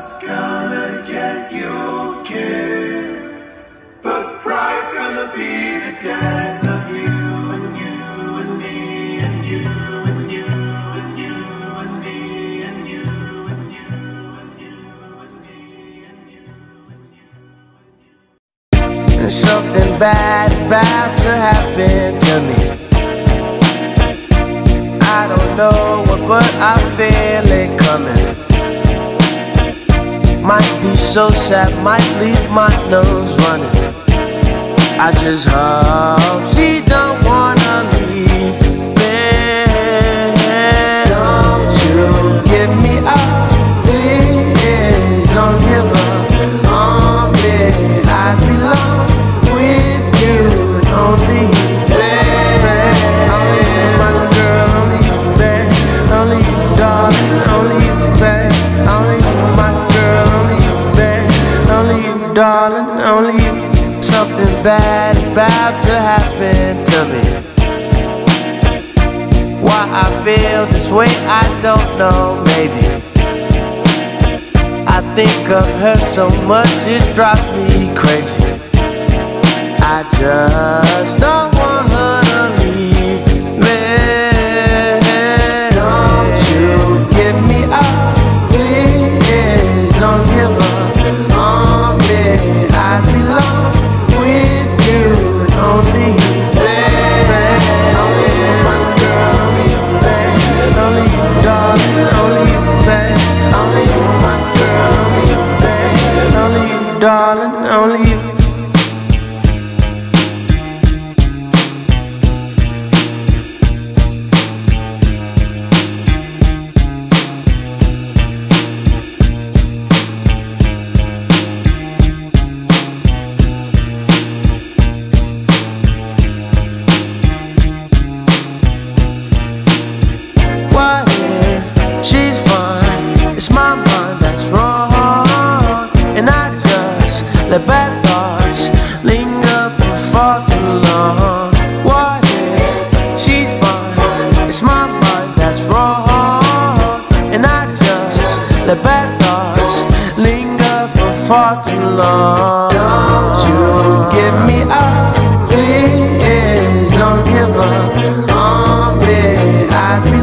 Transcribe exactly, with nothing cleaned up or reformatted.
Love's gonna get you killed, but pride's gonna be the death of you and you and me and you and you and you and me and you and you and you and me and you and you. And something bad is about to happen to me. I don't know what, but I feel it coming. Might be so sad, might leave my nose running. I just hope she don't wanna leave me. Don't you give me up, please. Don't give up on me. I belong with you, only you, baby. Only you, my girl, only you, baby. Only you, darling, only you, baby. Only you, my girl, only you, baby. Only you, darling, only you. Something bad is about to happen to me. Why I feel this way, I don't know, maybe. I think of her so much, it drives me crazy. I just don't want her to leave me. Don't you give me up, please. Don't give up on me. I belong with you, only you, baby. Only you, my girl, only you, baby. Only you, darling, only you, baby. Only you, my girl, only you, baby. Only you, darling, only you. What if she's fine? It's my mind that's wrong, and I just let bad thoughts linger for far too long. What if she's fine? It's my mind that's wrong, and I just let bad thoughts linger for far too long. Don't you give me up, please. Don't give up on me. I